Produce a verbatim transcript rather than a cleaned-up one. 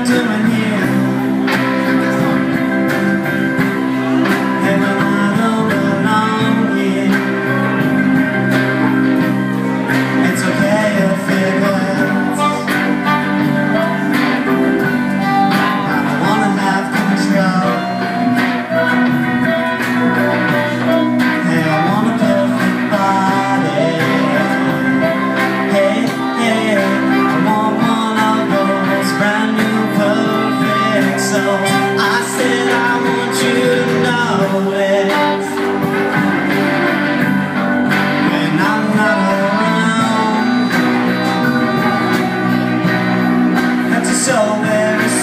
doing here? Hey, when I don't belong here. It's okay if it hurts. I don't wanna have control. Hey, I want a perfect body. Hey, hey, I want one of those brand new perfect souls. I said I want you to know it when I'm not around. That's so very